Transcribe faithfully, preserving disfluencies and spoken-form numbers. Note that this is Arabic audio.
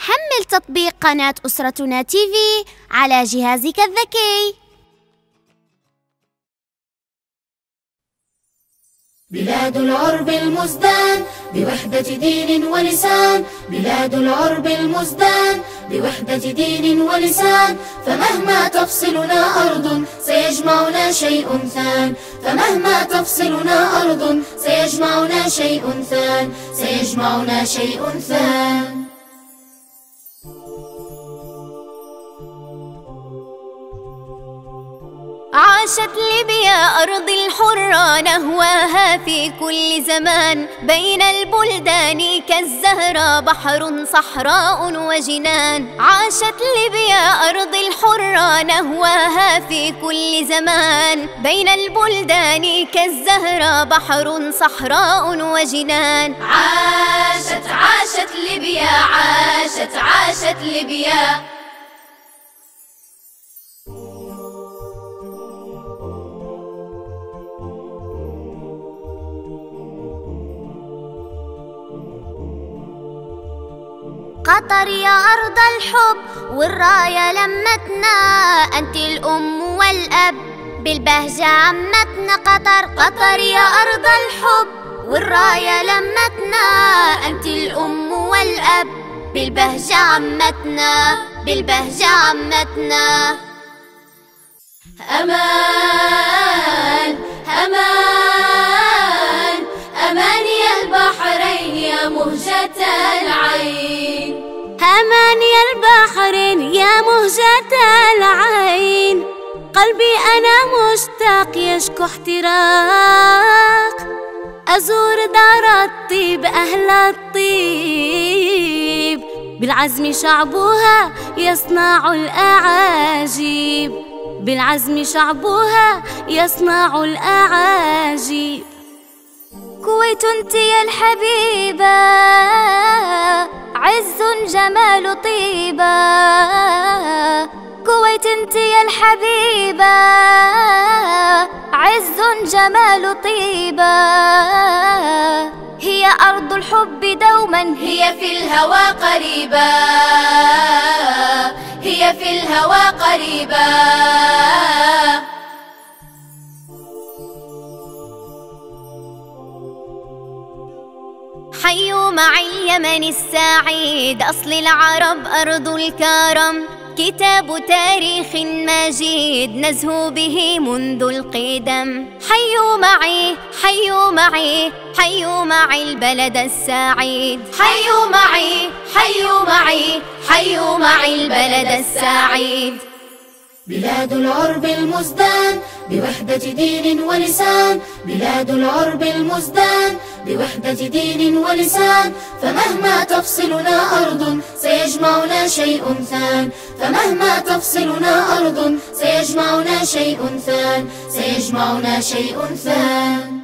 حمل تطبيق قناة أسرتنا تي في على جهازك الذكي. بلاد العرب المزدان بوحدة دين ولسان، بلاد العرب المزدان بوحدة دين ولسان، فمهما تفصلنا أرض سيجمعنا شيء ثان، فمهما تفصلنا أرض سيجمعنا شيء ثان، سيجمعنا شيء ثان. عاشت ليبيا أرض الحرة نهواها في كل زمان، بين البلدان كالزهرة بحر صحراء وجنان. عاشت ليبيا أرض الحرة نهواها في كل زمان، بين البلدان كالزهرة بحر صحراء وجنان. عاشت عاشت ليبيا، عاشت عاشت ليبيا. قطر يا أرض الحب والراية لمتنا، أنت الأم والأب بالبهجة عمتنا. قطر قطر يا أرض الحب والراية لمتنا، أنت الأم والأب بالبهجة عمتنا، بالبهجة عمتنا. أمان أمان أمان يا البحرين يا مهجة العين، أمان يا البحرين يا مهجة العين. قلبي أنا مشتاق يشكو احتراق، أزور دار الطيب أهل الطيب، بالعزم شعبها يصنع الأعاجيب، بالعزم شعبها يصنع الأعاجيب. كويت انت يا الحبيبة، عز جمال طيبة. كويت انت يا الحبيبة، عز جمال طيبة. هي أرض الحب دوما، هي في الهوى قريبة، هي في الهوى قريبة. حيوا مع اليمن السعيد، أصل العرب أرض الكرم، كتاب تاريخ مجيد نزهو به منذ القدم. حيوا معي حيوا معي حيوا معي البلد السعيد، حيوا معي حيوا معي حيوا معي البلد السعيد. بلاد العرب المزدان بوحدة دين ولسان، بلاد العرب المزدان بوحدة دين ولسان، فمهما تفصلنا أرض سيجمعنا شيء ثان، فمهما تفصلنا أرض سيجمعنا شيء ثان، سيجمعنا شيء ثان.